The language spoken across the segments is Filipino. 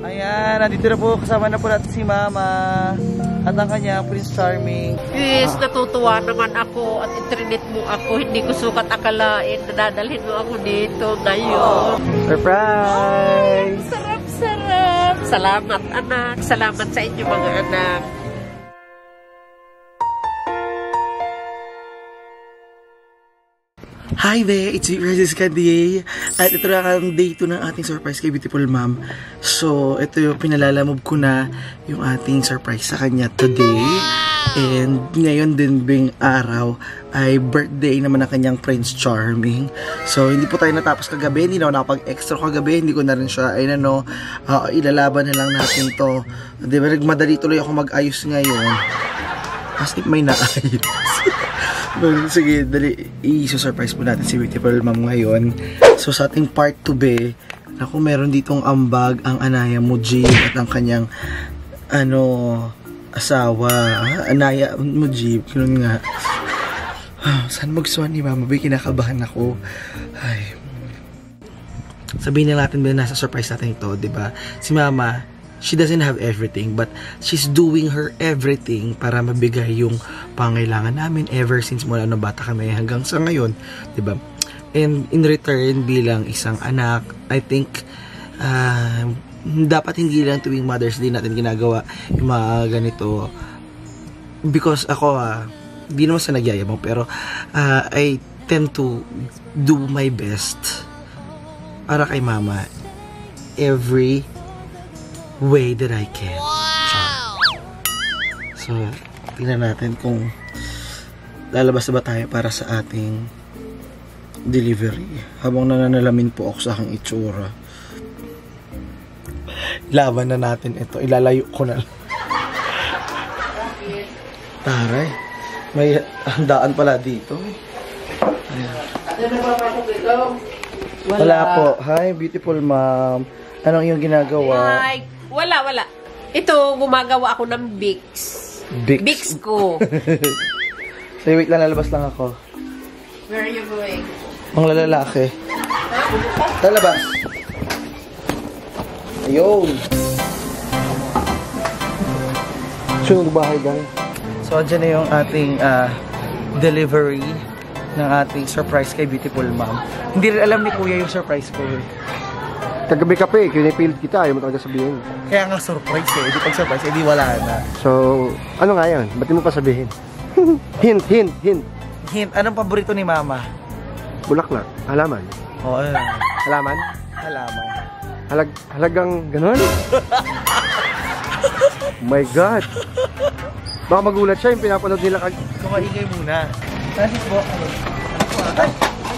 Ayan, nandito na po, kasama na po natin si Mama at ang kanya, Prince Charming. Yes, natutuwa naman ako at itrinit mo ako. Hindi ko sukat akalain na dadalhin mo ako dito ngayon. Surprise! Sarap-sarap! Salamat, anak. Salamat sa inyo, mga anak. Hi there, it's me, Francisca D. At ito na ang day 2 ng ating surprise kay Beautiful Mom. So, ito yung pinalalamove ko na yung ating surprise sa kanya today. And ngayon din bing araw ay birthday naman ng kanyang Prince Charming. So, hindi po tayo natapos kagabi. Hindi na ako nakapag-extra kagabi. Hindi ko na rin siya, ay ilalaban na lang natin to. Diba, nagmadali tuloy ako mag-ayos ngayon. As if may naayos. Sige, dali, i-surprise po natin si Beautiful Mom ngayon. So, sa ating part 2B, ako meron ditong ambag ang Anaya Mujib at ang kanyang, asawa. Anaya Mujib, ganun nga. Saan magsuhan ni Mama? Bay, kinakabahan ako. Ay. Sabihin na natin ba nasa surprise natin ito, diba? Si Mama, she doesn't have everything, but she's doing her everything para mabigay yung pangailangan namin ever since mula nung bata kami hanggang sa ngayon, diba? And in return, bilang isang anak, I think, dapat hindi lang tuwing Mother's Day natin ginagawa yung mga ganito. Because ako, di naman sa nagyayabang, pero I tend to do my best para kay Mama every way that I can. Wow! So, tingnan natin kung lalabas na ba tayo para sa ating delivery. Habang nananalamin po ako sa aking itsura. Laban na natin ito. Ilalayo ko na lang. Taray. May handaan pala dito. Ayan. Wala po. Hi, Beautiful Mom. Anong iyong ginagawa? Ay, wala. Ito, gumagawa ako ng Bix. Bix ko. So, wait lang, lalabas lang ako. Where are you going? Ang lalaki. Lalabas. Ayun. Sunod bahay lang. So, dyan na yung ating delivery ng ating surprise kay Beautiful Mom. Hindi rin alam ni Kuya yung surprise ko. Kagabi ka pa eh, kinipilit kita, ayaw mo talaga sabihin. Kaya nga surprise eh, hindi pag-surprise, edi wala na. So, ano nga yan? Ba't di mo pa sabihin? Hint. Hint, anong paborito ni Mama? Bulaklak, halaman. Oo, Halaman? halaman. Halagang ganon? My God! Baka magulat siya yung pinapanood nila Kumaingay muna. Francis po, ay!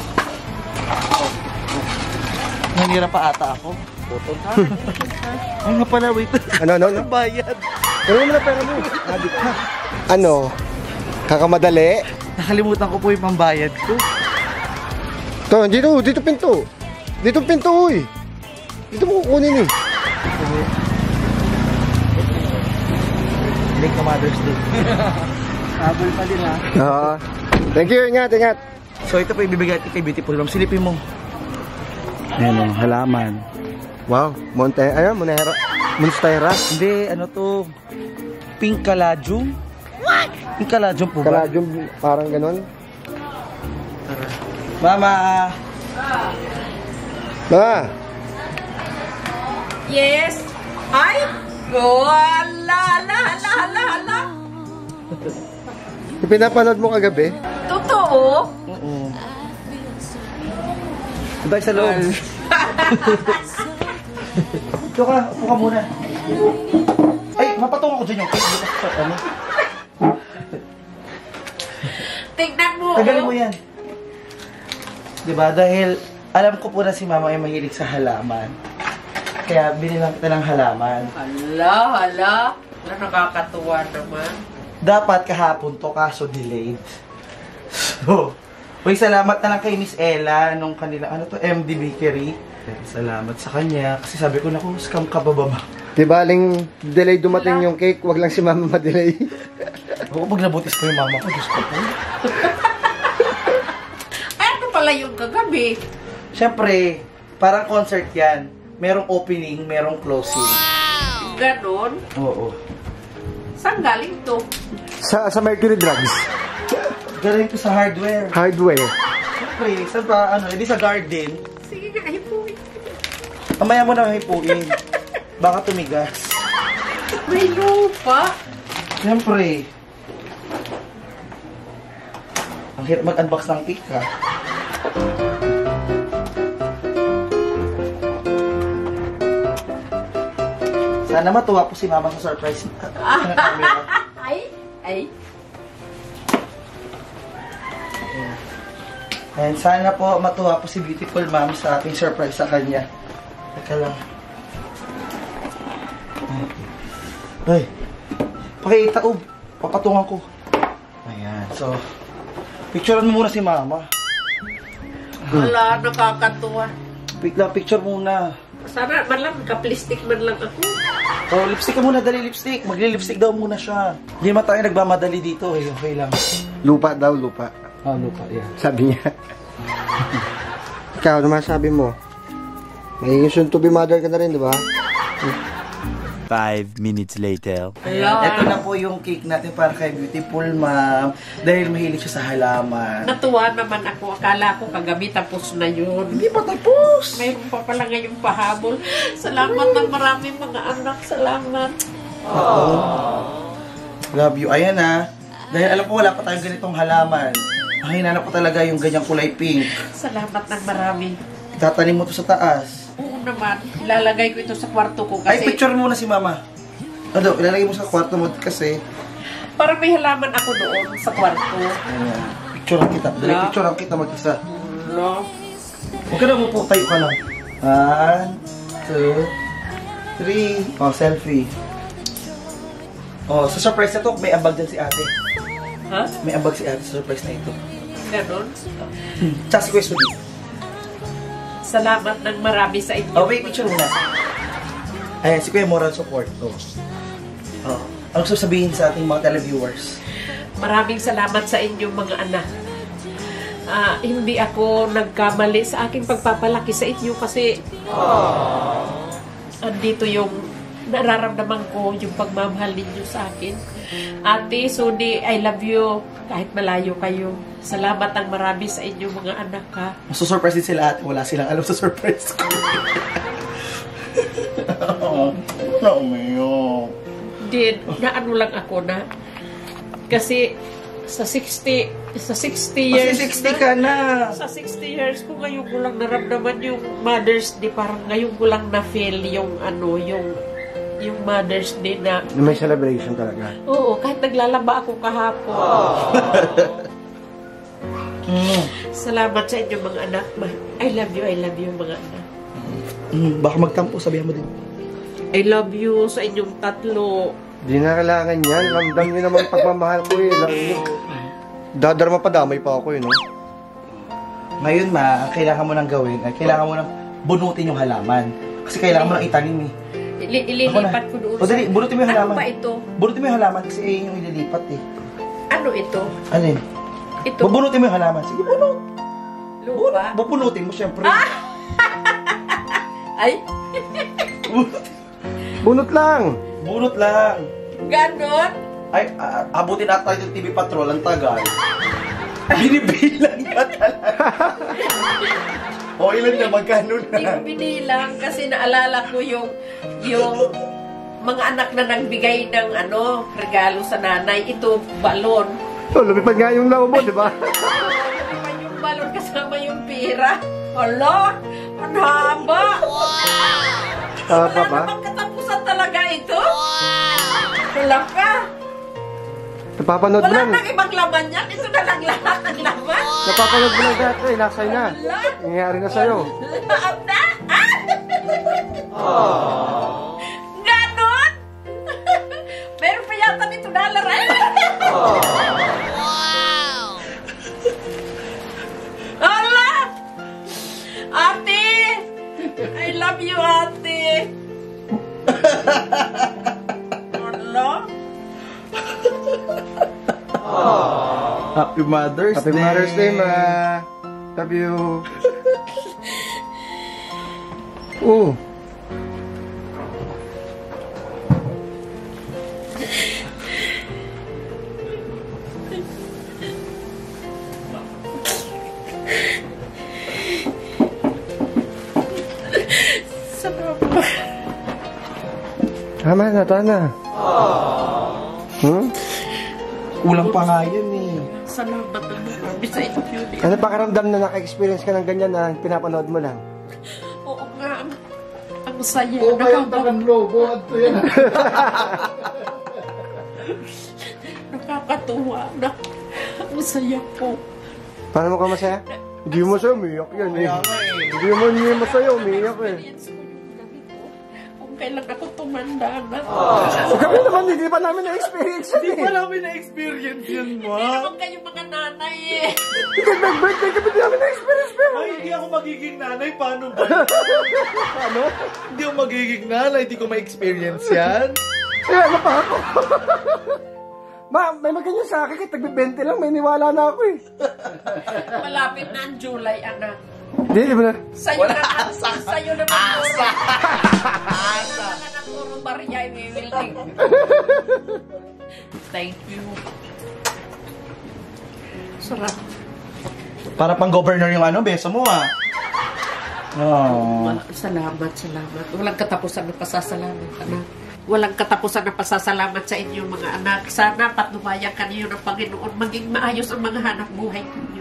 Nangira pa ata ako. Putol ka. Ay nga pala, wait. Ano? Bayad. Ano mo na pera mo? Adik ka. Ano? Kakamadali? Nakalimutan ko po yung pambayad ko. Ito, dito pinto. Dito pinto, uy. Dito mo kukunin eh. Late na Mother's Day. Habol pa din ha. Thank you, ingat. So ito po ibibigay natin kay Beautiful Mom. Silipin mo. Ayan o, halaman. Wow, Monstera? Hindi, ano to? Pink Caladium? What? Pink Caladium po ba? Caladium, parang ganon. Mama! Ma! Yes? Ay! Hala! Yung pinapanood mo kagabi? Totoo? Oo. Tayo sa loob. Ito ka, upo ka muna. Ay, mapatong ako dyan yung cake. Tignan mo. Tagalin mo yan. Diba? Dahil alam ko po na si Mama ay mahilig sa halaman. Kaya binilang kita ng halaman. Hala. Nakakatuwa naman. Dapat kahapon to, kaso delayed. So, uy, salamat na lang kay Miss Ella nung kanila, MD Bakery. Salamat sa kanya. Kasi sabi ko, naku, scam ka ba ba? Di baling delay dumating yung cake, wag lang si Mama ma-delay. Ako, pag nabutis ko yung mama ko, Diyos ko po. Ay, ano pala yung kagabi? Siyempre, parang concert yan. merong opening, merong closing. Ganon? Oo. Saan galing to? Sa Mercury Drugs. Galing ko sa hardware. Hardware. Siyempre, saan pa, edi sa garden. Sige nga, hipuin. Mamaya mo na hipuin. Baka tumigas. May lupa. Siyempre. Ang hirap mag-unbox ng cake, ha? Sana matuwa po si Mama sa surprise. Ay. And sana po matuwa po si Beautiful Mom sa ating surprise sa kanya. Teka lang. Ay. Pakita ko. Papatungan ko. Ayan. So, picturean mo muna si Mama. Wala, nakakatuwa. Picture muna. Sana man lang, kaplistik man lang ako. Oh, lipstick ka muna. Dali lipstick. Magli-lipstick daw muna siya. Hindi naman tayo nagmamadali dito eh. Okay lang. Lupa daw, lupa. Lupa, yeah. Sabi niya. Ikaw, naman sabi mo. Magiging soon to be mother ka na rin, di ba? 5 minutes later. Ito na po yung cake natin para kay Beautiful Mom. Dahil mahilig siya sa halaman. Natuwa naman ako. Akala ko kagabi tapos na yun. Hindi pa tapos. Mayroon pa pala ngayong pahabol. Salamat ng maraming mga anak. Salamat. Love you. Ayan na. Dahil alam ko wala pa tayong ganitong halaman. Ang hinanap ko talaga yung ganyang kulay pink. Salamat ng marami. Tatanim mo to sa taas. Oo naman. Ilalagay ko ito sa kwarto ko Ay, kasi picture muna si Mama. Ano, ilalagay mo sa kwarto mo kasi. para may halaman ako doon sa kwarto. Ayan. Picturean kita. Dali, picturean kita mag-isa. No? Huwag ka na mo po. Tayo ka lang. 1, 2, 3. Oh, selfie. Oh, sa surprise na to, may ambag dyan si ate. Ha? May ambag si ate sa surprise na ito. Ganon? Tsaka si Kuya Sudi. Salamat ng marami sa inyo. Oh, wait, picture muna. Ayan, si Kuya moral support. Oh. Oh. Ano sasabihin sa ating mga televiewers? Maraming salamat sa inyong mga anak. Hindi ako nagkamali sa aking pagpapalaki sa inyo kasi andito yung nararamdaman ko, yung pagmamahal ninyo sa akin. Ate, Sudi, I love you. Kahit malayo kayo. Salamat ang marami sa inyong mga anak, ha. Masusurprise din sila at wala silang alam sa surprise ko. No, mayo. Din, naano lang ako na. Kasi sa 60 years Kasi 60 ka na. Sa 60 years ko ngayon ko lang naramdaman yung Mother's Day. Parang ngayon ko lang na-feel yung yung Mother's Day na May celebration talaga. oo, kahit naglalaba ako kahapon. Salamat sa inyo mga anak. I love you mga anak. Baka magtampo, sabihan mo din. I love you sa inyong tatlo. Di na kailangan yan. Ramdam nyo naman pagmamahal ko eh. Dadarma pa damay pa ako eh, no? Ngayon ang kailangan mo nang gawin ay kailangan mo nang bunutin yung halaman. Kasi kailangan mo nang itanim eh. Ililipat ko doon. O dali, bunutin mo yung halaman. Ano ba ito? Bunutin mo yung halaman kasi yung ililipat eh. Ano ito? Alin? Ito? Bubunutin mo yung halaman. Sige, bunot. Lupa? Bubunutin mo syempre. Ay, Bunot lang! Bunot lang. ganon? Ay, abutin ata yung TV Patrol, ang tagal. Binibilang ka talaga. O, ilan na, magkano Hindi ko na? binilang kasi naalala ko yung mga anak na nagbigay ng regalo sa nanay. Ito, balon. Oh, lumipad nga yung laubo, di ba? Naman yung balon kasama yung pira. Hala, ang haba. Tama Wala ba? namang katapusan talaga ito. Wala ka. Napapanood mo Wala lang. nang ibang laman yan. Ito na lang lahat ang laman. Napapanood mo lang dati eh. Nasa'yo na. Wala. Nangyayari na sa'yo. Lahat na. Ganon? Meron pa yata nito dollar. Hala! Ate! I love you, ate! Hala? Happy Mother's Happy Day. Mother's Day, ma. Love you. Tama na. Kulang pa nga yan eh. Salamat na marami sa inyo. Ano pakiramdam na naka-experience ka ng ganyan na pinapanood mo lang? Oo nga. Ang saya. Oo ba yung tagang lobo? At yan. Nakakatuwa na. Ang saya po. Paano mo ka masaya? Hindi mo masaya, umiyak yan eh. Hindi mo masaya, umiyak eh. Kung kailan ako tumanda na. Kami naman, hindi pa namin na-experience yun Hindi eh. pa namin na-experience yun, Hindi ma. naman kayo mga nanay eh. Nag-birthday kami, hindi namin na-experience pero. Ay, hindi ako magiging nanay. Paano ba? Ano? Hindi ako magiging nanay. Hindi ko ma-experience yan. Eh, ano pa ako? Ma, may maganyan sa akin, kahit tagbe-20 lang, may niwala na ako eh. Malapit na ang July, anak. Hindi ba na? Sa'yo naman puro. Asa. Na puro barya, i-building. Thank you. Sarap. Para pang governor yung ano, beso mo ah. Oh. Salamat. Walang katapusan ng pasasalamat, anak. Walang katapusan ng pasasalamat sa inyo, mga anak. Sana patnubayan ka niyo ng Panginoon. Maging maayos ang mga hanap buhay ninyo.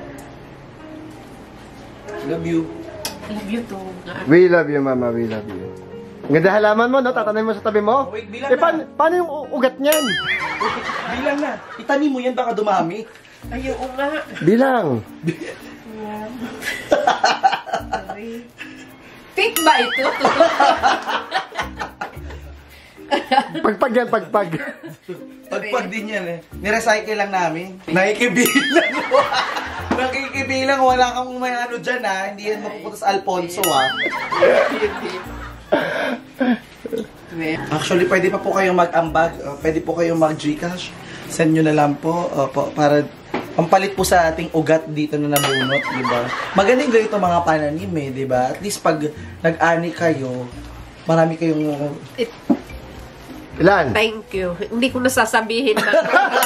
Love you. Love you too, mga anak. We love you, Mama, we love you. Ang ganda halaman mo, no? Tatanay mo sa tabi mo? Wait, bilang Eh, na. paano yung ugat niyan? Bilang na. Itanim mo yan, baka dumami. Ayaw nga. Bilang. Pink ba ito? Pagpag yan, pagpag. Pagpag din yan eh. Nirecycle lang namin. Nakikibilang. Nakikibilang. Wala kang may ano dyan ha. Hindi yan mapupunta sa Alfonso ha. Actually, pwede pa po kayong mag-ambag. Pwede po kayong mag-Gcash. Send nyo na lang po. Para pampalit po sa ating ugat dito na nabunot, di ba? Magaling ganito mga pananim eh, di ba? At least pag nag-ani kayo, marami kayong... Ilan? Thank you. Hindi ko nasasabihin na.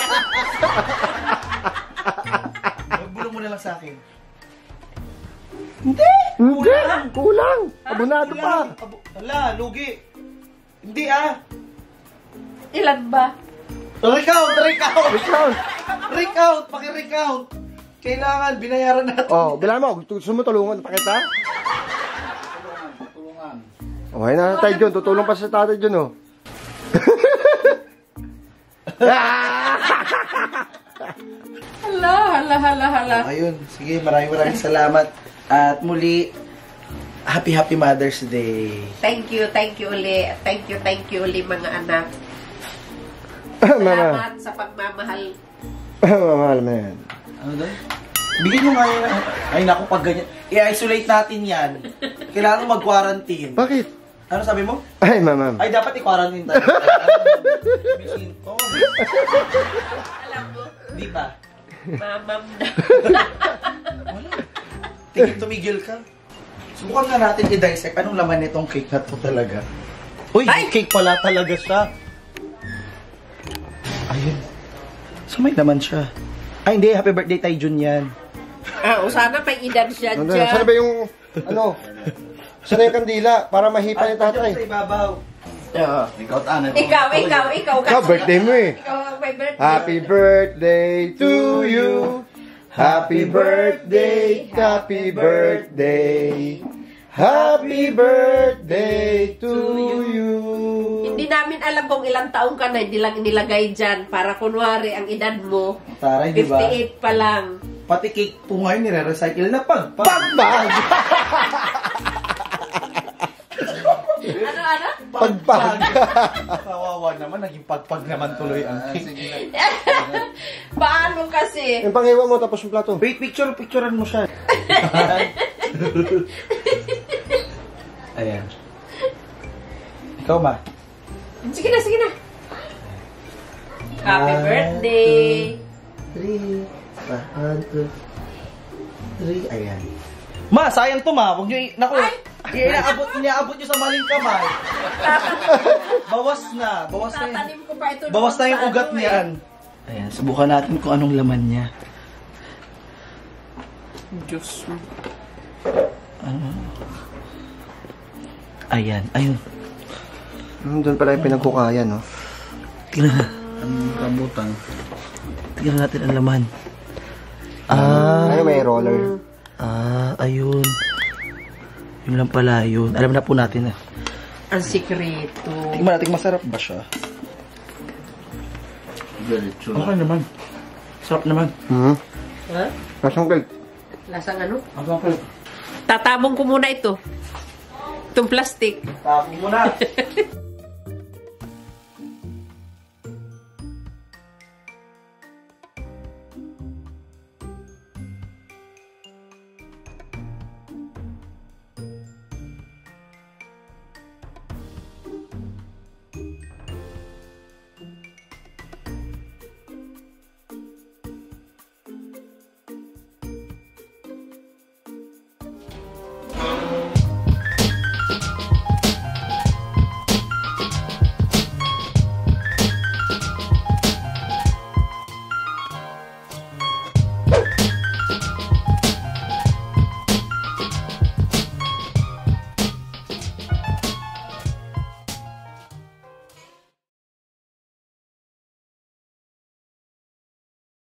Magbulo mo na lang sa akin. Hindi! Kulang! Abunado pa! Wala, lugi. Hindi ah. Ilan ba? Recount! Recount! Recount! Paki-recount! Kailangan, binayaran natin. Oh, bilang mo. Gusto mo tulungan pa kita? Tulungan. Okay na tayo dyan. Tutulong pa sa tatay dyan, oh. Hala. Ayun, sige, maraming salamat. At muli, happy Mother's Day. Thank you uli. Thank you uli mga anak. Mama. Salamat sa pagmamahal. Mamahal mo yan. Ano doon? Bigyan nyo nga yan. Ay naku, pag ganyan. I-isolate natin yan. Kailangan mag-quarantine. Bakit? Ano sabi mo? Ay, mama. Ay, dapat i-quarantine tayo. Bisin to. Alam mo, Di ba? mamam na. Wala. Tumigil ka. Subukan nga natin i-dissect. Anong laman nitong cake na to talaga? Uy, cake pala talaga siya. Ayun. So may laman siya. Ay, hindi. Happy birthday tayo, Jun yan. Sana may edad siya Ano, dyan. saan ba yung, ano? Saan yung kandila? Para mahipa ni tatay. Sa ibabaw. Ikaw, Tana. Ikaw. Ikaw, birthday mo eh. Ikaw ang may birthday. Happy birthday to you. Happy birthday, happy birthday. Happy birthday to you. Hindi namin alam kung ilang taong ka na, hindi lang inilagay dyan. Para kunwari, ang edad mo, Taray, di ba? 58 pa lang. Pati cake po ngayon, nire-recycle na pagpag. Pagpag! Ano? Pagpag! Kawawa naman, naging pagpag naman tuloy ang cake. Paano kasi? Yung pangiwa mo tapos yung plato. Wait, picturean mo siya. Ayan. Ikaw ba? Sige na. Happy birthday. 3. 1, 2, 3. Ayan. Ma, sayang to ma. Huwag nyo naku. Inaabot nyo sa maling kamay. Bawas na yan. Tatanim ko pa ito. Bawas na yung sa ugat ano niyan. Ayan, subukan natin kung anong laman niya. Diyos mo. Ano? Ayan, ayun. Doon pala yung pinagkukayan, no? Tingnan na. Ang rambutan. Tingnan natin ang laman. Ay, may roller. Ayun. Yun lang pala yun. Alam na po natin eh. Ang sikreto. Tingnan natin, masarap ba siya? Diretso. Okay naman. Sarap naman. Ha? Lasang cake. Lasang ano? Okay. Tatabong ko muna ito. Itong plastic. Tapos mo na.